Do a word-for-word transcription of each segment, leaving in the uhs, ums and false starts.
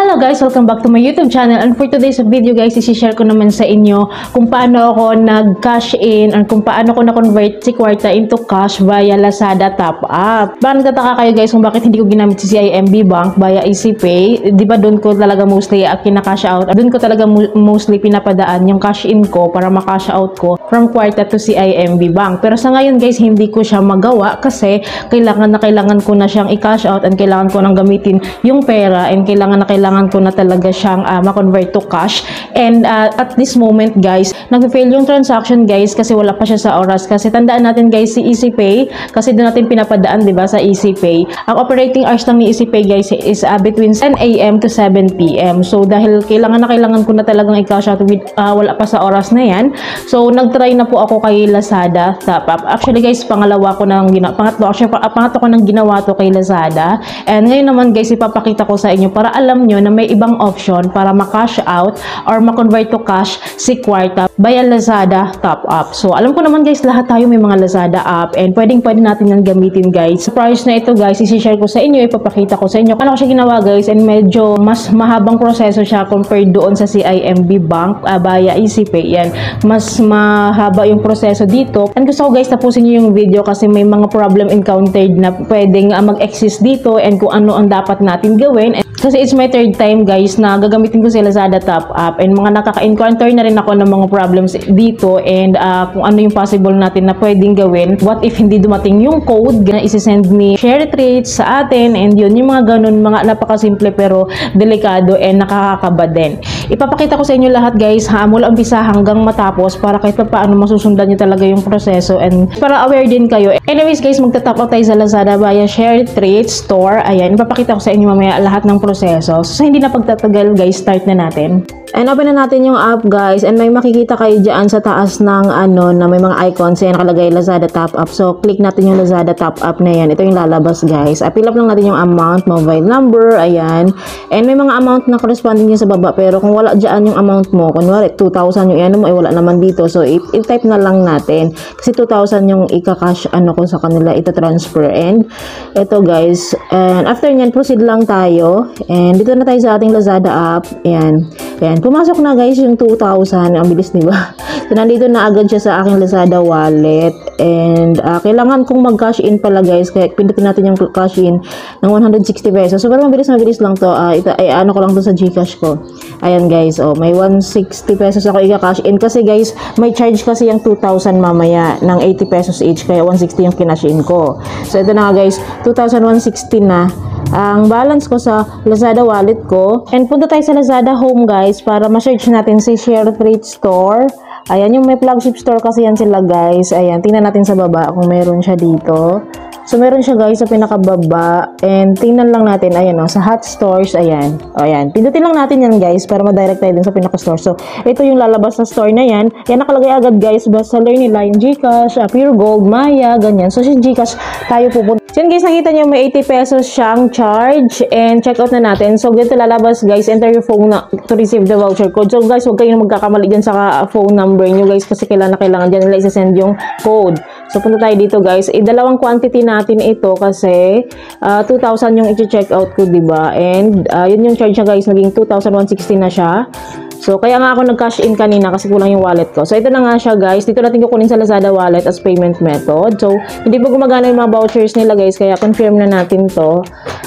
Hello guys! Welcome back to my YouTube channel, and for today's video guys, isi-share ko naman sa inyo kung paano ako nag-cash in or kung paano ko na-convert si Kwarta into cash via Lazada Top Up. Baka nagtataka kayo guys kung bakit hindi ko ginamit si C I M B Bank via EasyPay. Di ba doon ko talaga mostly uh, kina-cash out, doon ko talaga mostly pinapadaan yung cash in ko para ma-cash out ko from Kwarta to C I M B Bank. Pero sa ngayon guys, hindi ko siya magawa kasi kailangan na kailangan ko na siyang i-cash out and kailangan ko nang gamitin yung pera and kailangan na kailangan kailangan ko na talaga siyang uh, ma-convert to cash. And uh, at this moment guys, nag-fail yung transaction guys kasi wala pa siya sa oras. Kasi tandaan natin guys, si EasyPay, kasi doon natin pinapadaan, di ba, sa EasyPay. Ang operating hours lang ni EasyPay guys is uh, between ten A M to seven P M So dahil kailangan na kailangan ko na talagang i-cash out with, uh, wala pa sa oras na yan. So nag-try na po ako kay Lazada Top Up. Actually guys, pangalawa ko nang ginawa, pangatlo, actually, pangatlo ko nang ginawa to kay Lazada. And ngayon naman guys, ipapakita ko sa inyo para alam nyo na may ibang option para ma-cash out or ma-convert to cash si Kwarta via Lazada Top Up. So, alam ko naman guys, lahat tayo may mga Lazada app and pwedeng pwede natin yan gamitin guys. Sa price na ito guys, isi-share ko sa inyo, ipapakita ko sa inyo. Paano ko siya ginawa guys, and medyo mas mahabang proseso siya compared doon sa C I M B Bank uh, via EasyPay. Yan, mas mahaba yung proseso dito. And gusto ko guys, tapusin nyo yung video kasi may mga problem encountered na pwedeng uh, mag-exist dito and kung ano ang dapat natin gawin. And kasi it's my third time guys na gagamitin ko si Lazada Top Up and mga nakaka-encounter na rin ako ng mga problems dito and uh, kung ano yung possible natin na pwedeng gawin. What if hindi dumating yung code na isi-send ni share rates sa atin, and yun, yung mga ganun, mga napakasimple pero delikado and nakakakaba din. Ipapakita ko sa inyo lahat guys ha, mula umpisa hanggang matapos para kahit pa paano masusundan nyo talaga yung proseso and para aware din kayo. Anyways guys, magta-top up tayo sa Lazada via share rates store. Ayan, ipapakita ko sa inyo mamaya lahat ng proseso. So, hindi na pagtatagal guys, start na natin. And open na natin yung app guys, and may makikita kayo dyan sa taas ng ano na may mga icons yan nakalagay Lazada Top Up. So, click natin yung Lazada Top Up na yan. Ito yung lalabas guys. Uh, fill up lang natin yung amount, mobile number, ayan. And may mga amount na corresponding niya sa baba, pero kung wala dyan yung amount mo, kunwari two thousand yung ano mo, ay wala naman dito. So, i-type na lang natin. Kasi two thousand yung ika-cash ano ko sa kanila, ito transfer. And ito guys, and after nyan, proceed lang tayo. And dito na tayo sa ating Lazada app. Ayan. Ayan. Pumasok na guys yung two thousand. Ang bilis, diba? So, nandito na agad siya sa aking Lazada wallet. And uh, kailangan kong mag-cash in pala guys. Kaya pindutin natin yung cash in ng one hundred sixty pesos. So, pero mabilis, mabilis lang to. Uh, ito, ay, ano ko lang to sa Gcash ko. Ayan guys. Oh, may one hundred sixty pesos ako i-cash in. Kasi guys, may charge kasi yung two thousand mamaya ng eighty pesos each. Kaya one hundred sixty yung kinash in ko. So, ito na guys. two thousand one hundred sixty na ang balance ko sa Lazada wallet ko. And punta tayo sa Lazada home guys para ma-search natin si Share Rate Store. Ayan, yung may flagship store kasi yan sila guys. Ayan, tingnan natin sa baba kung meron siya dito. So, meron siya guys sa pinakababa. And tingnan lang natin, ayan o, sa hot stores, ayan. O, ayan. Pindutin lang natin yan guys para ma-direct tayo din sa pinaka-store. So, ito yung lalabas na store na yan. Yan, nakalagay agad guys. Bestseller nila yung Gcash, uh, Pure Gold, Maya, ganyan. So, si Gcash tayo pupunta. So, yun guys, nakita nyo may eighty pesos siyang charge. And check out na natin. So, ganito lalabas guys. Enter your phone na to receive the voucher code. So, guys, huwag kayong magkakamali dyan sa phone number nyo guys. Kasi kailangan na kailangan dyan nila isa-send yung code. So, punta tayo dito guys. E, dalawang quantity na natin ito kasi uh, two thousand yung i-check out ko, diba? And uh, yun yung charge niya guys, naging two thousand one hundred sixty na siya. So, kaya nga ako nag-cash in kanina kasi kulang yung wallet ko. So, ito na nga siya guys. Dito natin kukunin sa Lazada wallet as payment method. So, hindi po gumagana yung mga vouchers nila guys, kaya confirm na natin to.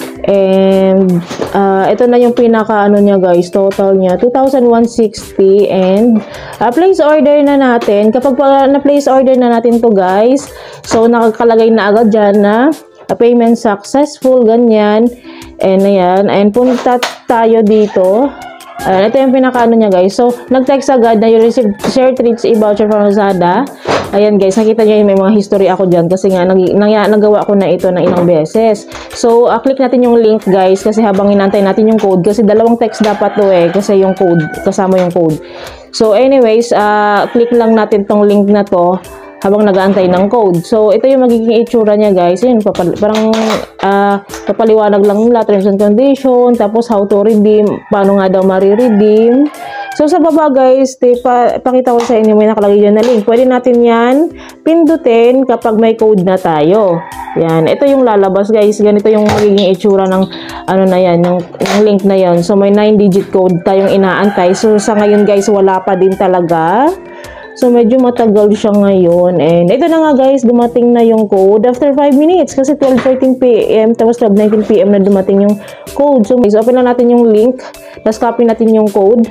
And uh, ito na yung pinaka ano niya guys, total niya two thousand one hundred sixty. And uh, place order na natin. Kapag pa, na-place order na natin to guys, so nakakalagay na agad dyan na uh, payment successful, ganyan. And ayan, and punta tayo dito. Uh, ito yung pinaka-ano niya guys. So, nag-text agad na you received share treats e-voucher from Lazada. Ayan guys, nakita niyo may mga history ako dyan kasi nga nag nag nagawa ko na ito ng ilang beses. So, uh, click natin yung link guys kasi habang hinantay natin yung code kasi dalawang text dapat to eh kasi yung code, kasama yung code. So, anyways, uh, click lang natin tong link na to habang nag-aantay ng code. So, ito yung magiging itsura niya guys. Yun, papal parang uh, papaliwanag lang nila, terms and condition, tapos how to redeem, paano nga daw mari-redeem. So, sa baba guys, pa, pakita ko sa inyo, may nakalagay dyan na link. Pwede natin yan pindutin kapag may code na tayo. Yan. Ito yung lalabas guys. Ganito yung magiging itsura ng ano na yan, yung, yung link na yan. So, may nine digit code tayong inaantay. So, sa ngayon guys, wala pa din talaga. So, medyo matagal siya ngayon. And ito na nga guys, dumating na yung code after five minutes. Kasi twelve thirteen p m tapos twelve nineteen p m na dumating yung code. So, guys, open na natin yung link. Tapos copy natin yung code.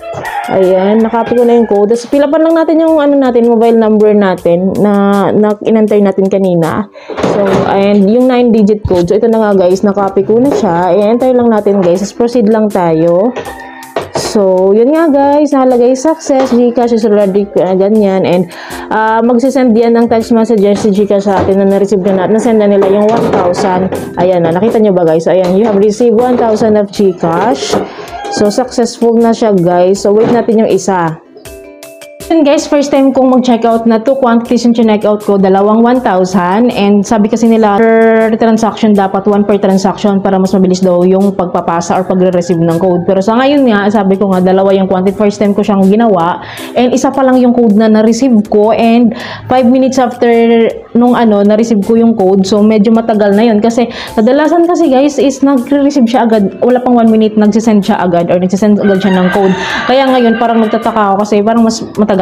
Ayan, nakopy ko na yung code. Tapos pilapan lang natin yung ano natin, mobile number natin na, na inantay natin kanina. So, and yung nine digit code. So, ito na nga guys, nakopy ko na siya. I-enter lang natin guys. Tapos proceed lang tayo. So, yun nga guys, nakalagay success, Gcash is already uh, ganyan. And uh, magsisend yan ng text messages si Gcash sa atin na na-receive na natin. Nasend na nila yung one thousand. Ayan na, nakita nyo ba guys? Ayan, you have received one thousand of Gcash. So, successful na siya guys. So, wait natin yung isa. And guys, first time kong mag-checkout na two quantities yung checkout ko, dalawang one thousand. And sabi kasi nila, per transaction, dapat one per transaction para mas mabilis daw yung pagpapasa or pagre-receive ng code. Pero sa ngayon nga, sabi ko nga, dalawa yung quantity. First time ko siyang ginawa. And isa pa lang yung code na na-receive ko. And five minutes after nung ano, na-receive ko yung code. So, medyo matagal na yun. Kasi, kadalasan kasi guys, is nagre-receive siya agad. Wala pang one minute, nagsisend siya agad or nagsisend agad siya ng code. Kaya ngayon, parang nagtataka ako kasi parang mas matagal.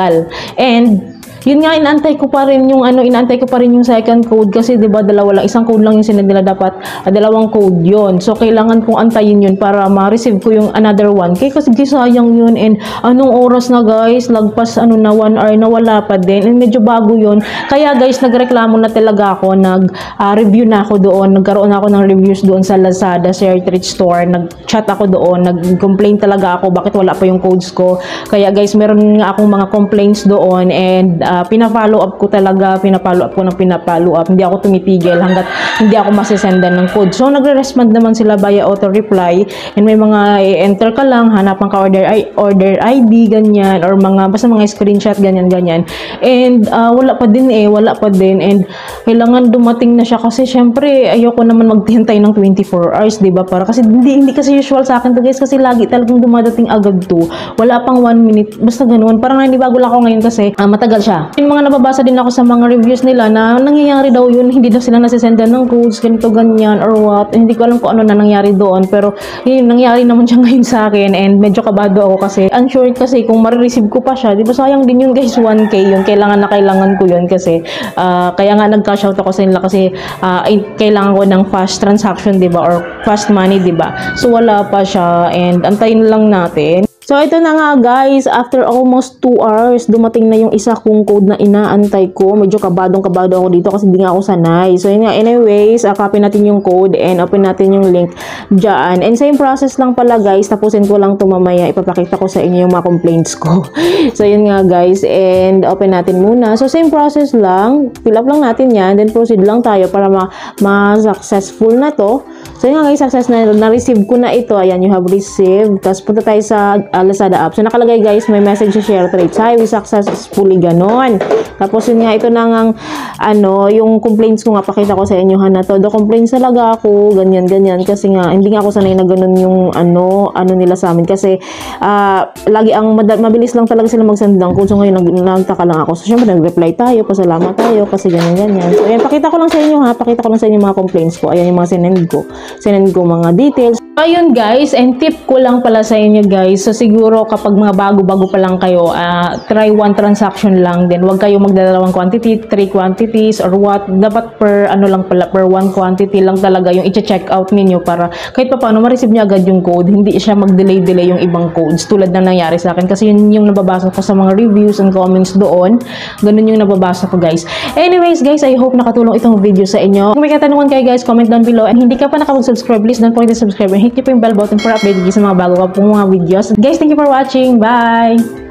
And yun nga, inaantay ko pa rin yung ano, inaantay ko pa rin yung second code kasi 'di ba dalawa lang, isang code lang yung sinend nila, dapat uh, dalawang code yun. So kailangan kong antayin yun para ma-receive ko yung another one. Kaya kasi sayang yun. And anong oras na guys, lagpas ano na one hour na wala pa din. And medyo bago yun. Kaya guys, nagreklamo na talaga ako, nag-review uh, na ako doon, nagkaroon ako ng reviews doon sa Lazada, sa Thread Store, nag-chat ako doon, nag-complain talaga ako bakit wala pa yung codes ko. Kaya guys, meron nga akong mga complaints doon and uh, Uh, pina-follow up ko talaga, pina-follow up ko ng pina-follow up. Hindi ako tumitigil hanggat hindi ako masisendan ng code. So, nagre-respond naman sila via auto-reply. And may mga i-enter ka lang, hanapan ka order, I, order I D, ganyan. Or mga, basta mga screenshot, ganyan, ganyan. And uh, wala pa din eh, wala pa din. And kailangan dumating na siya kasi syempre, ayoko naman maghintay ng twenty-four hours, diba? Para kasi hindi, hindi kasi usual sa akin to guys, kasi lagi talagang dumadating agad to. Wala pang one minute, basta ganun. Parang hindi bago lang ako ngayon kasi uh, matagal siya. Yung mga nababasa din ako sa mga reviews nila na nangyayari daw yun, hindi daw sila nasisendan ng codes, ganito, ganyan, or what. Hindi ko alam kung ano na nangyari doon. Pero, yun, nangyari naman siya ngayon sa akin. And medyo kabado ako kasi, unsure kasi kung marireceive ko pa siya. Di ba sayang din yun guys, one K yun. Kailangan na kailangan ko yun kasi, uh, kaya nga nag-cash out ako sa nila kasi, uh, kailangan ko ng fast transaction, di ba? Or fast money, di ba? So, wala pa siya. And, antayin lang natin. So, ito na nga guys, after almost two hours, dumating na yung isa kong code na inaantay ko. Medyo kabadong-kabado ako dito kasi hindi nga ako sanay. So, yun nga, anyways, uh, copy natin yung code and open natin yung link dyan. And same process lang pala guys, tapusin ko lang ito mamaya. Ipapakita ko sa inyo yung mga complaints ko. So, yun nga guys, and open natin muna. So, same process lang, fill up lang natin yan, then proceed lang tayo para ma-successful ma na to. So, yun nga guys, success na, na-receive ko na ito. Ayan, you have received. Tapos, punta tayo sa uh, Lazada app. So, nakalagay guys, may message sa share trades. Hi, we successfully ganon. Tapos, yun nga, ito na nga, ano, yung complaints ko nga, pakita ko sa inyo, ha, na to. Do complaints talaga ako, ganyan, ganyan. Kasi nga, hindi nga ako sanay na ganon yung, ano, ano nila sa amin. Kasi, uh, lagi ang, mabilis lang talaga sila mag-send ng code. So, ngayon, nag nagtaka lang ako. So, syempre, nag-reply tayo, pasalamat tayo, kasi ganyan, ganyan. So, ayan, pakita ko lang sa inyo, ha. Pakita ko lang sa inyo mga complaints ko. Ayan yung mga sinend ko. Sinend ko mga details. Ayun guys, and tip ko lang pala sa inyo guys. So siguro kapag mga bago-bago pa lang kayo, uh, try one transaction lang din. Huwag kayo magdadalawang quantity, three quantities or what. Dapat per ano lang pala, per one quantity lang talaga yung i-check out ninyo para kahit pa paano ma-receive niya agad yung code. Hindi siya mag-delay-delay yung ibang codes tulad na nangyari sa akin. Kasi yun yung nababasa ko sa mga reviews and comments doon. Ganun yung nababasa ko guys. Anyways guys, I hope nakatulong itong video sa inyo. Kung may katanungan kayo guys, comment down below. And hindi ka pa nakapag-subscribe, please don't forget to subscribe. Hit nyo po yung bell button para update sa mga bago pa pong mga videos. Guys, thank you for watching. Bye!